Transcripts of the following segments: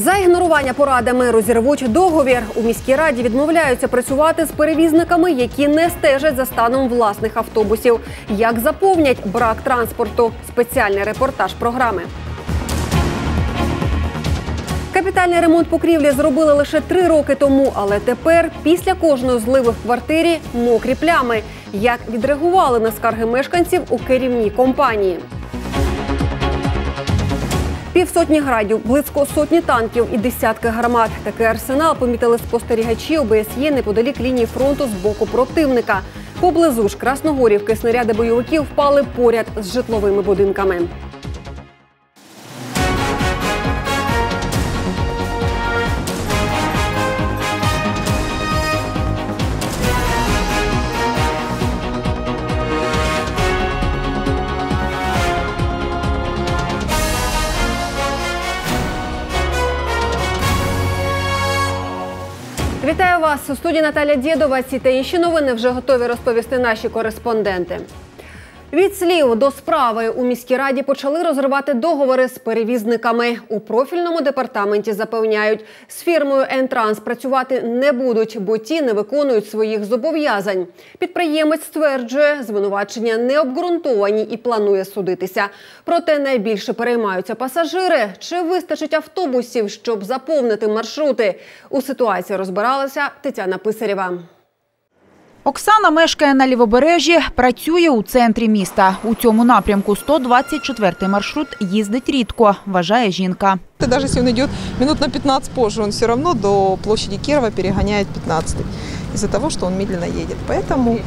За ігнорування порадами розірвуть договір. У міській раді відмовляються працювати з перевізниками, які не стежать за станом власних автобусів. Як заповнять брак транспорту? Спеціальний репортаж програми. Капітальний ремонт покрівлі зробили лише 3 роки тому, але тепер після кожної зливи в квартирі мокрі плями. Як відреагували на скарги мешканців у керівній компанії? Півсотні градів, близько сотні танків і десятки гармат. Такий арсенал помітили спостерігачі ОБСЄ неподалік лінії фронту з боку противника. Поблизу ж Красногорівки снаряди бойовиків впали поряд з житловими будинками. Вітаю вас! У студії Наталя Дєдова. Ці та інші новини вже готові розповісти наші кореспонденти. Від слів до справи у міській раді почали розривати договори з перевізниками. У профільному департаменті запевняють, з фірмою «Ентранс» працювати не будуть, бо ті не виконують своїх зобов'язань. Підприємець стверджує, звинувачення не обґрунтовані і планує судитися. Проте найбільше переймаються пасажири. Чи вистачить автобусів, щоб заповнити маршрути? У ситуації розбиралася Тетяна Писарєва. Оксана мешкає на Лівобережжі, працює у центрі міста. У цьому напрямку 124-й маршрут їздить рідко, вважає жінка. Навіть якщо він йде минут на 15 позже, він все одно до площади Кирова переганяє 15-й. Із-за того, що він медленно їде. Поэтому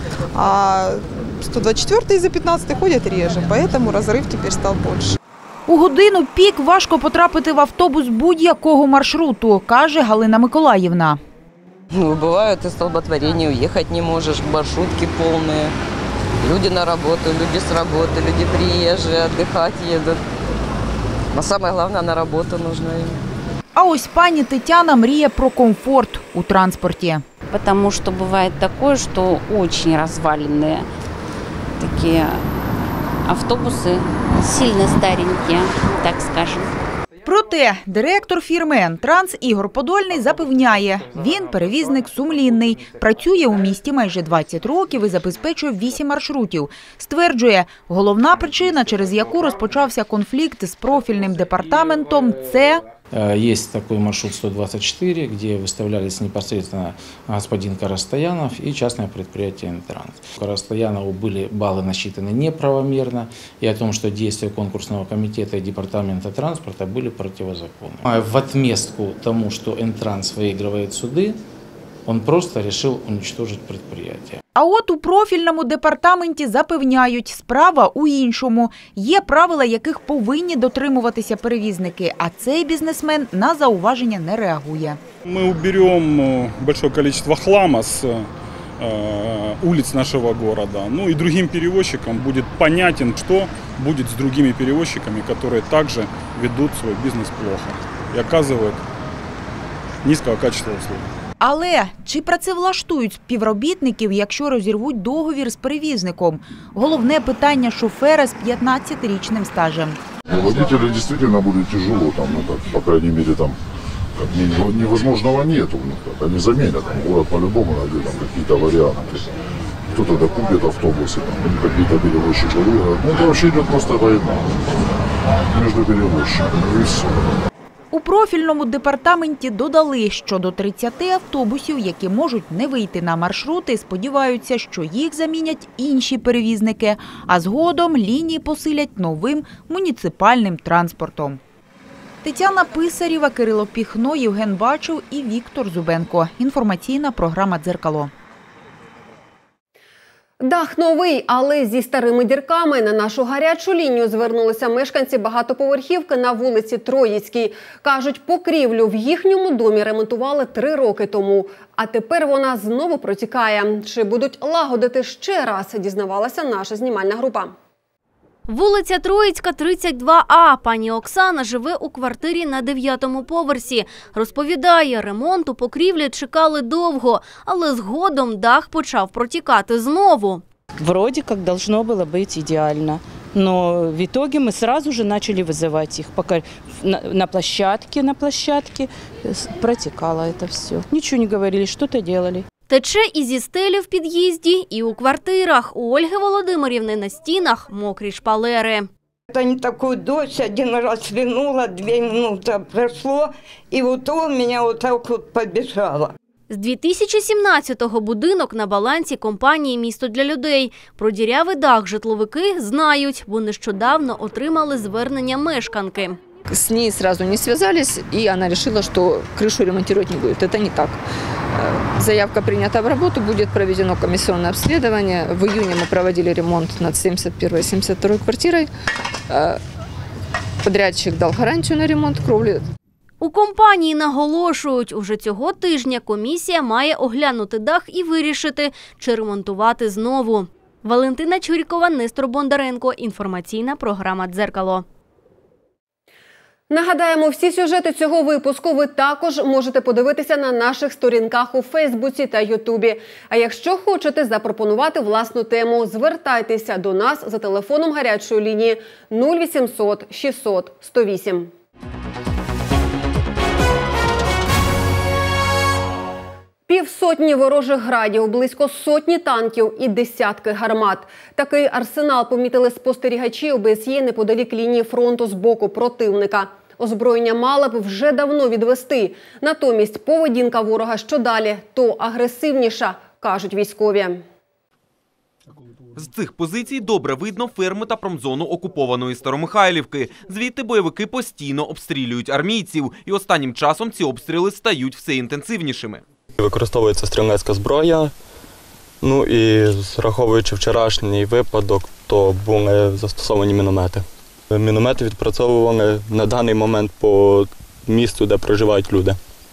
124-й із-за 15-й ходять реже, поэтому розрив тепер став більше. У годину пік важко потрапити в автобус будь-якого маршруту, каже Галина Миколаївна. Бывают и столпотворения, уехать не можешь, маршрутки полные. Люди на работу, люди с работы, люди приезжие, отдыхать едут. Но самое главное, на работу нужно им. А ось пані Тетяна мріє про комфорт у транспорті. Потому что бывает такое, что очень разваленные такие автобусы, сильно старенькие, так скажем. Проте директор фірми «Ентранс» Ігор Подольний запевняє, він перевізник сумлінний, працює у місті майже 20 років і забезпечує 8 маршрутів. Стверджує, головна причина, через яку розпочався конфлікт з профільним департаментом – це… Есть такой маршрут 124, где выставлялись непосредственно господин Карастоянов и частное предприятие «Ентранс». У Карастоянова были баллы насчитаны неправомерно, и о том, что действия конкурсного комитета и департамента транспорта были противозаконны. В отместку тому, что «Ентранс» выигрывает суды, он просто решил уничтожить предприятие. А от у профільному департаменті запевняють, справа у іншому. Є правила, яких повинні дотримуватися перевізники, а цей бізнесмен на зауваження не реагує. Ми уберемо велике кількість хлама з улиц нашего города. Ну и другим перевозчикам будет понятен, что будет с другими перевозчиками, которые также ведут свой бизнес плохо и оказывают низкого качества услуг. Але чи працевлаштують співробітників, якщо розірвуть договір з перевізником? Головне питання шофера з 15-річним стажем. Водителю дійсно буде тяжело, по крайней мере, невозможного нету. Они заменят, город по-любому найдет какие-то варианты. Кто-то докупит автобусы, какие-то перевозчики выиграют. Это вообще идет просто война между перевозчиками, и все. У профільному департаменті додали, що до 30 автобусів, які можуть не вийти на маршрути, сподіваються, що їх замінять інші перевізники, а згодом лінії посилять новим муніципальним транспортом. Тетяна Писарєва, Кирило Піхно, Євген Бачов і Віктор Зубенко. Інформаційна програма «Дзеркало». Дах новий, але зі старими дірками. На нашу гарячу лінію звернулися мешканці багатоповерхівки на вулиці Троїцькій. Кажуть, покрівлю в їхньому домі ремонтували 3 роки тому. А тепер вона знову протікає. Чи будуть лагодити ще раз, дізнавалася наша знімальна група. Вулиця Троїцька, 32А. Пані Оксана живе у квартирі на 9-му поверсі. Розповідає, ремонту покрівлі чекали довго, але згодом дах почав протікати знову. Вроде как должно было быть идеально. Но в итоге мы сразу же начали вызывать их. Пока на площадке протекало это все. Ничего не говорили, что-то делали. Тече і зі стелі в під'їзді, і у квартирах. У Ольги Володимирівни на стінах мокрі шпалери. Это не такой дождь, один раз линула, 2 минуты прошло, и вот он меня вот так вот побежало. З 2017-го будинок на балансі компанії «Місто для людей». Про дірявий дах житловики знають, бо нещодавно отримали звернення мешканки. С ней сразу не связались, и она решила, что крышу ремонтировать не будет. Это не так. Заявка принята в работу, будет проведено комиссионное обследование. В июне мы проводили ремонт над 71-й и 72-й квартирой. Подрядчик дал гарантию на ремонт кровли. У компанії наголошують, уже цього тижня комісія має оглянути дах і вирішити, чи ремонтувати знову. Валентина Чурікова, Нестор Бондаренко. Інформаційна програма «Дзеркало». Нагадаємо, всі сюжети цього випуску ви також можете подивитися на наших сторінках у Фейсбуці та Ютубі. А якщо хочете запропонувати власну тему, звертайтеся до нас за телефоном гарячої лінії 0800 600 108. Півсотні ворожих градів, близько сотні танків і десятки гармат. Такий арсенал помітили спостерігачі ОБСЄ неподалік лінії фронту з боку противника. Озброєння мали б вже давно відвести. Натомість поведінка ворога що далі, то агресивніша, кажуть військові. З цих позицій добре видно ферми та промзону окупованої Старомихайлівки. Звідти бойовики постійно обстрілюють армійців. І останнім часом ці обстріли стають все інтенсивнішими. Використовується стрілецька зброя, ну і враховуючи вчорашній випадок, то були застосовані міномети. Міномети відпрацьовували на даний момент по місту, де проживають люди,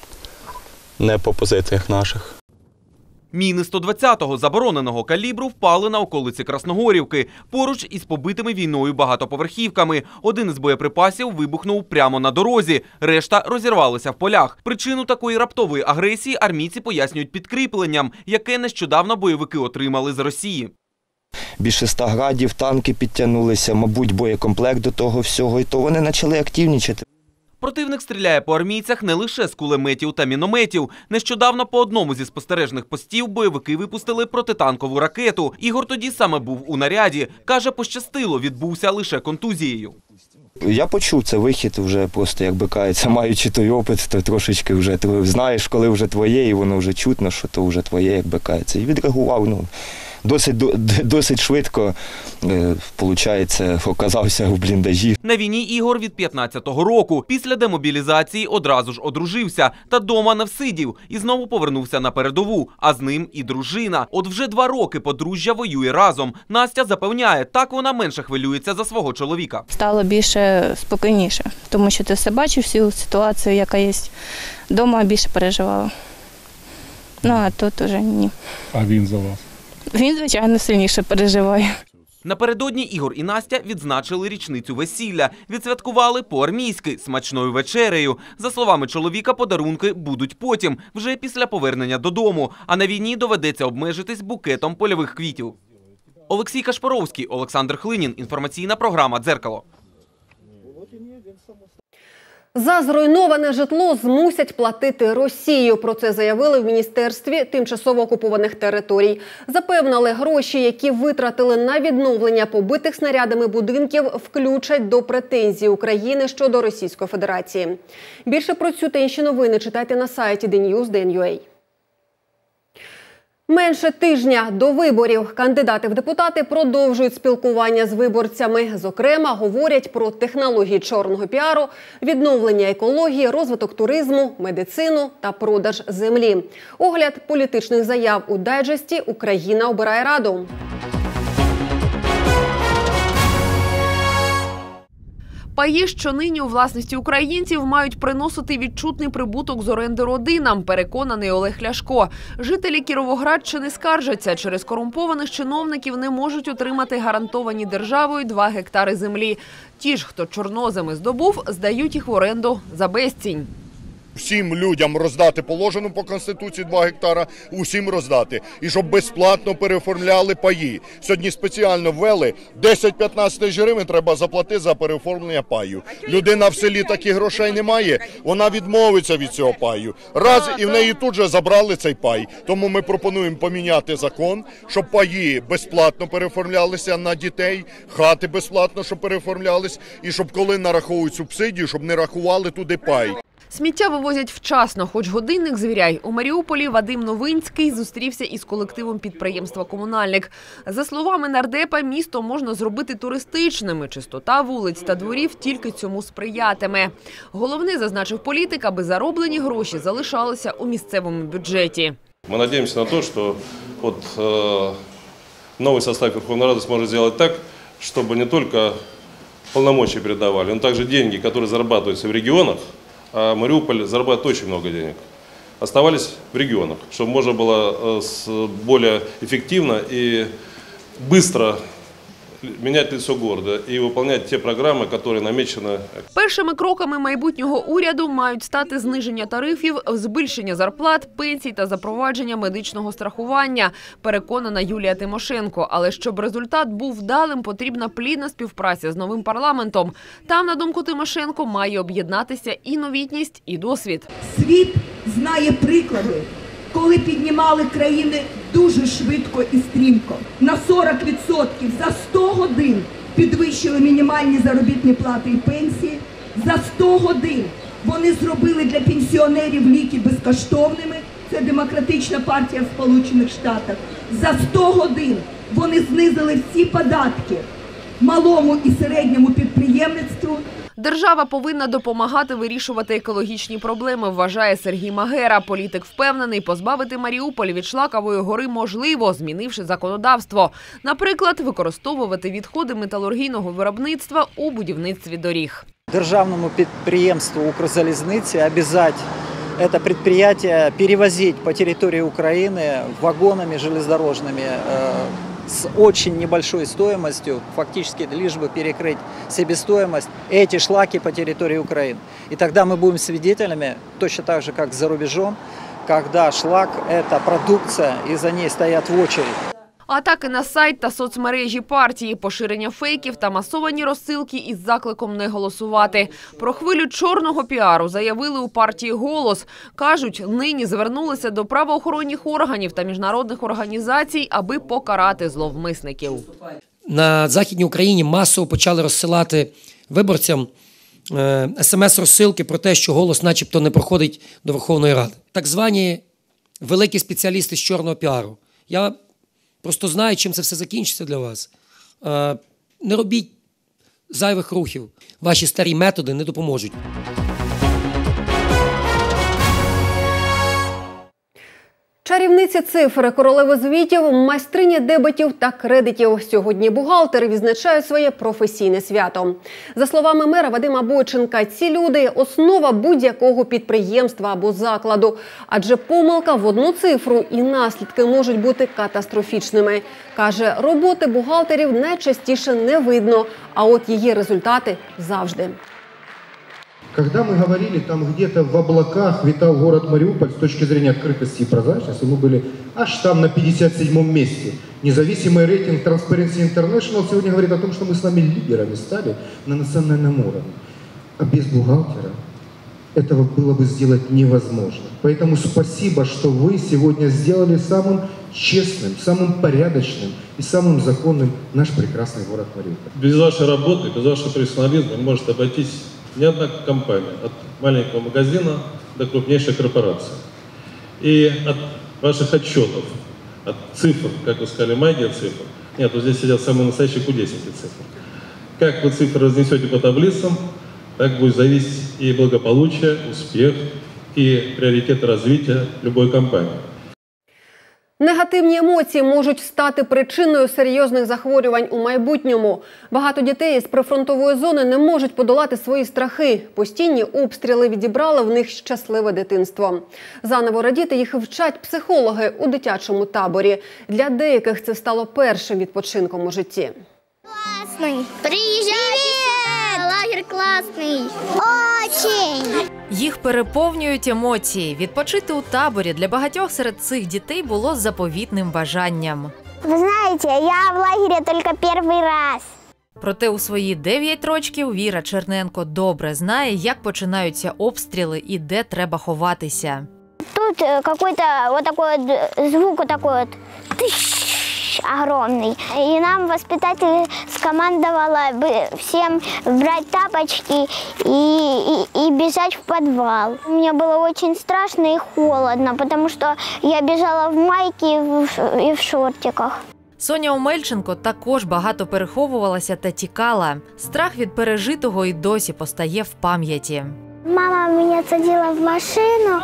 не по позиціях наших. Міни 120-го забороненого калібру впали на околиці Красногорівки, поруч із побитими війною багатоповерхівками. Один із боєприпасів вибухнув прямо на дорозі, решта розірвалися в полях. Причину такої раптової агресії армійці пояснюють підкріпленням, яке нещодавно бойовики отримали з Росії. Більше 100 градів, танки підтягнулися, мабуть, боєкомплект до того всього, і то вони почали активнічати. Противник стріляє по армійцях не лише з кулеметів та мінометів. Нещодавно по одному зі спостережних постів бойовики випустили протитанкову ракету. Ігор тоді саме був у наряді. Каже, пощастило, відбувся лише контузією. Я почув це вихід, вже просто, як би кажеться, маючи той опит, то трошечки вже знаєш, коли вже твоє, і воно вже чутно, що то вже твоє, як би кажеться. І відреагував, досить швидко, виходить, оказався в бліндажі. На війні Ігор від 15-го року. Після демобілізації одразу ж одружився. Та дома не всидів. І знову повернувся на передову. А з ним і дружина. От вже 2 роки подружжя воює разом. Настя запевняє, так вона менше хвилюється за свого чоловіка. Стало більше спокійніше, тому що ти все бачиш, всю ситуацію, яка є. Дома більше переживала. Ну, а тут уже ні. А він за вас? Він, звичайно, сильніше переживає. Напередодні Ігор і Настя відзначили річницю весілля. Відсвяткували по-армійськи, смачною вечерею. За словами чоловіка, подарунки будуть потім, вже після повернення додому. А на війні доведеться обмежитись букетом польових квітів. Олексій Кашпаровський, Олександр Хлинін. Інформаційна програма «Дзеркало». За зруйноване житло змусять платити Росію. Про це заявили в Міністерстві тимчасово окупованих територій. Запевнили, гроші, які витратили на відновлення побитих снарядами будинків, включать до претензій України щодо Російської Федерації. Більше про цю та інші новини читайте на сайті DNews.ua. Менше тижня до виборів. Кандидати в депутати продовжують спілкування з виборцями. Зокрема, говорять про технології чорного піару, відновлення екології, розвиток туризму, медицину та продаж землі. Огляд політичних заяв у дайджесті «Україна обирає Раду». Паї, що нині у власності українців, мають приносити відчутний прибуток з оренди родинам, переконаний Олег Ляшко. Жителі Кіровоградщини скаржаться, через корумпованих чиновників не можуть отримати гарантовані державою 2 гектари землі. Ті ж, хто чорноземи здобув, здають їх в оренду за безцінь. всім людям роздати положену по Конституції 2 гектара, усім роздати. І щоб безплатно переоформляли паї. Сьогодні спеціально ввели 10-15 тисяч гривень треба заплатити за переоформлення паю. Людина в селі таких грошей не має, вона відмовиться від цього паю. Раз, і в неї тут же забрали цей пай. Тому ми пропонуємо поміняти закон, щоб паї безплатно переоформлялися на дітей, хати безплатно, щоб переоформлялись, і щоб коли нараховують субсидію, щоб не рахували туди пай. Сміття вивозять вчасно, хоч годинник звіряй. У Маріуполі Вадим Новинський зустрівся із колективом підприємства «Комунальник». За словами нардепа, місто можна зробити туристичним. Чистота вулиць та дворів тільки цьому сприятиме. Головне, зазначив політик, аби зароблені гроші залишалися у місцевому бюджеті. Ми сподіваємося на те, що новий состав Верховної Ради зможе зробити так, щоб не тільки полномочия передавали, но также деньги, которые зарабатываются в регионах, а Мариуполь зарабатывает очень много денег, оставались в регионах, чтобы можно было более эффективно и быстро менять лицо города и выполнять те программы, которые намечены. Першими кроками майбутнього уряду мають стати зниження тарифів, збільшення зарплат, пенсій та запровадження медичного страхування, переконана Юлія Тимошенко. Але щоб результат був вдалим, потрібна плідна співпраця з новим парламентом. Там, на думку Тимошенко, має об'єднатися і новітність, і досвід. Світ знає приклади, коли піднімали країни дуже швидко і стрімко. На 40% за 100 годин підвищили мінімальні заробітні плати і пенсії. За 100 годин вони зробили для пенсіонерів ліки безкоштовними. Це Демократична партія в Сполучених Штатах. За 100 годин вони знизили всі податки малому і середньому підприємництву. Держава повинна допомагати вирішувати екологічні проблеми, вважає Сергій Магера. Політик впевнений, позбавити Маріуполь від шлакової гори можливо, змінивши законодавство. Наприклад, використовувати відходи металургійного виробництва у будівництві доріг. Державному підприємству «Укрзалізниці» обязать это предприятие перевозить по территории Украины вагонами железнодорожными с очень небольшой стоимостью, фактически лишь бы перекрыть себестоимость, эти шлаки по территории Украины. И тогда мы будем свидетелями, точно так же, как за рубежом, когда шлак – это продукция, и за ней стоят в очередь. Атаки на сайт та соцмережі партії, поширення фейків та масовані розсилки із закликом не голосувати. Про хвилю чорного піару заявили у партії «Голос». Кажуть, нині звернулися до правоохоронних органів та міжнародних організацій, аби покарати зловмисників. На Західній Україні масово почали розсилати виборцям смс-розсилки про те, що «Голос» начебто не проходить до Верховної Ради. Так звані великі спеціалісти з чорного піару. Я просто знаю, чим це все закінчиться для вас. Не робіть зайвих рухів. Ваші старі методи не допоможуть. Чарівниці цифр, королеви звітів, майстрині дебетів та кредитів. Сьогодні бухгалтери відзначають своє професійне свято. За словами мера Вадима Бойченка, ці люди – основа будь-якого підприємства або закладу. Адже помилка в одну цифру і наслідки можуть бути катастрофічними. Каже, роботи бухгалтерів найчастіше не видно, а от її результати – завжди. Когда мы говорили, там где-то в облаках витал город Мариуполь с точки зрения открытости и прозрачности, мы были аж там на 57-м месте. Независимый рейтинг Transparency International сегодня говорит о том, что мы с вами лидерами стали на национальном уровне. А без бухгалтера этого было бы сделать невозможно. Поэтому спасибо, что вы сегодня сделали самым честным, самым порядочным и самым законным наш прекрасный город Мариуполь. Без вашей работы, без вашего профессионализма не может обойтись ни одна компания, от маленького магазина до крупнейшей корпорации. И от ваших отчетов, от цифр, как вы сказали, магия цифр. Нет, вот здесь сидят самые настоящие кудесники цифр. Как вы цифры разнесете по таблицам, так будет зависеть и благополучие, успех, и приоритеты развития любой компании. Негативні емоції можуть стати причиною серйозних захворювань у майбутньому. Багато дітей з прифронтової зони не можуть подолати свої страхи. Постійні обстріли відібрали в них щасливе дитинство. Заново радіти їх вчать психологи у дитячому таборі. Для деяких це стало першим відпочинком у житті. Приїжджайте! лагерь классный. Очень. Їх переповнюють емоції. Відпочити у таборі для багатьох серед цих дітей було заповітним бажанням. Ви знаєте, я в лагері тільки перший раз. Проте у свої 9 років Віра Черненко добре знає, як починаються обстріли і де треба ховатися. Тут какой-то вот такой вот звук вот такой вот огромный. И нам воспитатель скомандовала всем брать тапочки и бежать в подвал. Мне было очень страшно и холодно, потому что я бежала в майке и в шортиках. Соня Омельченко також багато переховувалася та тікала. Страх від пережитого і досі постає в пам'яті. Мама меня садила в машину,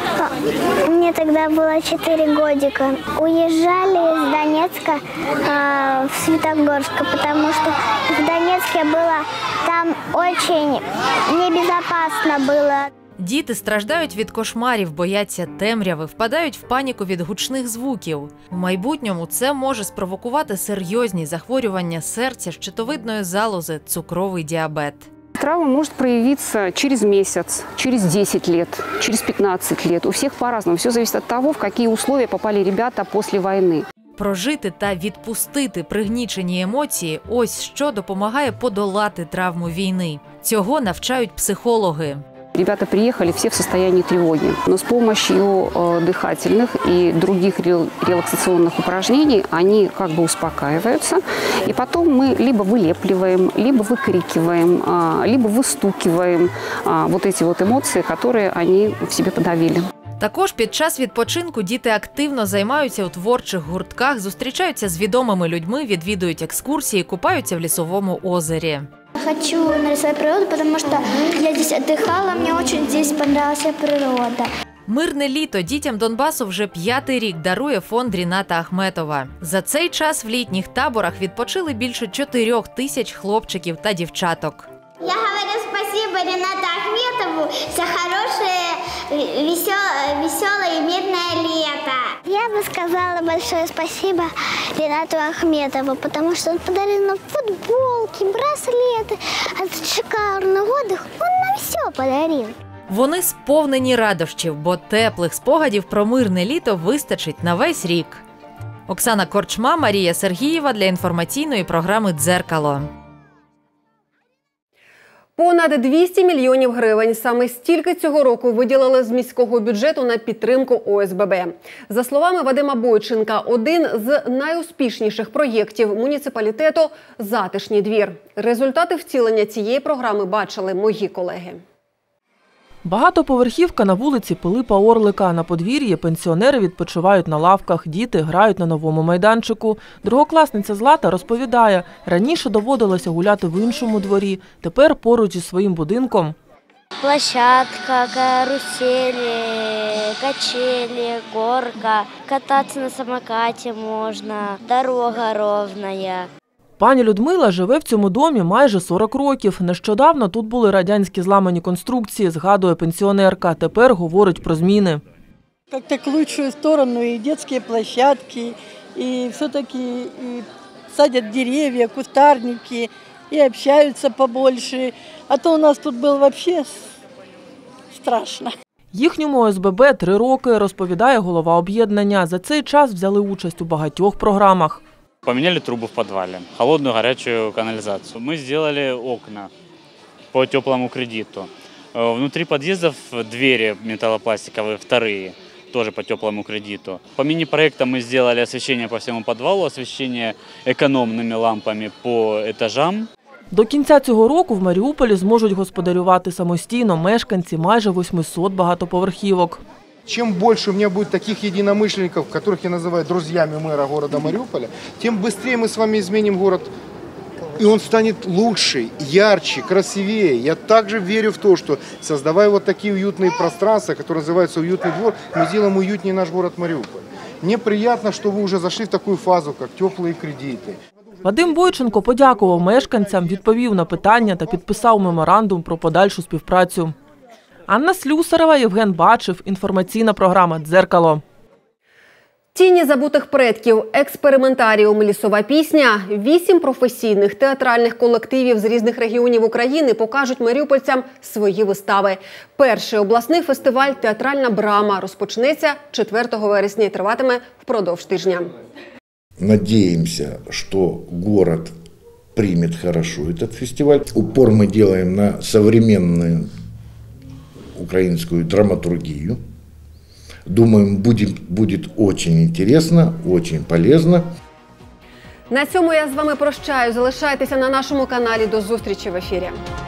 мне тогда было 4 годика. Уезжали из Донецка в Светогорск, потому что в Донецке было там очень небезопасно было. Діти страждають від кошмарів, бояться темряви, впадають в паніку від гучних звуків. У майбутньому це може спровокувати серйозні захворювання серця, щитовидної залози, цукровий діабет. Травма может проявиться через месяц, через 10 лет, через 15 лет. У всех по-разному. Все зависит от того, в какие условия попали ребята после войны. Прожити та відпустити пригнічені емоції – ось що допомагає подолати травму війни. Цього навчають психологи. Ребята приехали все в состоянии тревоги, но с помощью дыхательных и других релаксационных упражнений они как бы успокаиваются. И потом мы либо вылепливаем, либо выкрикиваем, либо выстукиваем вот эти вот эмоции, которые они в себе подавили. Також під час відпочинку діти активно займаються у творчих гуртках, зустрічаються з відомими людьми, відвідують екскурсії, купаються в лісовому озері. Хочу нарисовать природу, потому что я здесь отдыхала, мне очень здесь понравилась природа. Мирне літо дітям Донбасу вже 5-й рік дарує фонд Ріната Ахметова. За цей час в літніх таборах відпочили більше 4 тисяч хлопчиків та дівчаток. Я говорю спасибо Ринату Ахметову за хорошее, веселое и мирное лето. Я бы сказала большое спасибо Ринату Ахметову, потому что он подарил нам футболки, браслеты, этот шикарный отдых. Он нам все подарил. Вони сповнені радощів, бо теплих спогадів про мирне літо вистачить на весь рік. Оксана Корчма, Марія Сергієва для інформаційної програми «Дзеркало». Понад 200 мільйонів гривень. Саме стільки цього року виділили з міського бюджету на підтримку ОСББ. За словами Вадима Бойченка, один з найуспішніших проєктів муніципалітету – «Затишній двір». Результати втілення цієї програми бачили мої колеги. Багатоповерхівка на вулиці Пилипа Орлика. На подвір'ї пенсіонери відпочивають на лавках, діти грають на новому майданчику. Другокласниця Злата розповідає, раніше доводилося гуляти в іншому дворі, тепер поруч зі своїм будинком. Площадка, карусели, качели, горка. Кататься на самокаті можна, дорога ровная. Пані Людмила живе в цьому домі майже 40 років. Нещодавно тут були радянські зламані конструкції, згадує пенсіонерка. Тепер говорить про зміни. Как-то к лучшую сторону и детские площадки, и все-таки садят деревья, кустарники, и общаются побольше. А то у нас тут было вообще страшно. Їхньому ОСББ 3 роки, розповідає голова об'єднання. За цей час взяли участь у багатьох програмах. Поменяли трубу в подвале, холодную, горячую канализацию. Мы сделали окна по теплому кредиту. Внутри подъездов двери металлопластиковые, вторые, тоже по теплому кредиту. По мини-проектам мы сделали освещение по всему подвалу, освещение экономными лампами по этажам. До кінця цього року в Маріуполі зможуть господарювати самостійно мешканці майже 800 багатоповерхівок. Чем больше у меня будет таких единомышленников, которых я называю друзьями мэра города Мариуполя, тем быстрее мы с вами изменим город. И он станет лучше, ярче, красивее. Я также верю в то, что создавая вот такие уютные пространства, которые называются «Уютный двор», мы сделаем уютнее наш город Мариуполь. Мне приятно, что вы уже зашли в такую фазу, как теплые кредиты. Вадим Бойченко подякував мешканцям, відповів на питання та підписав меморандум про подальшу співпрацю. Анна Слюсарова, Євген Бачев. Інформаційна програма «Дзеркало». Тіні забутих предків, експериментаріум «Лісова пісня», 8 професійних театральних колективів з різних регіонів України покажуть маріупольцям свої вистави. Перший обласний фестиваль «Театральна брама» розпочнеться 4 вересня і триватиме впродовж тижня. Надеемся, что город примет хорошо этот фестиваль. Упор мы делаем на современную украинскую драматургию. Думаем, будет очень интересно, очень полезно. На цьому я з вами прощаю. Залишайтеся на нашому каналі. До зустрічі в ефірі.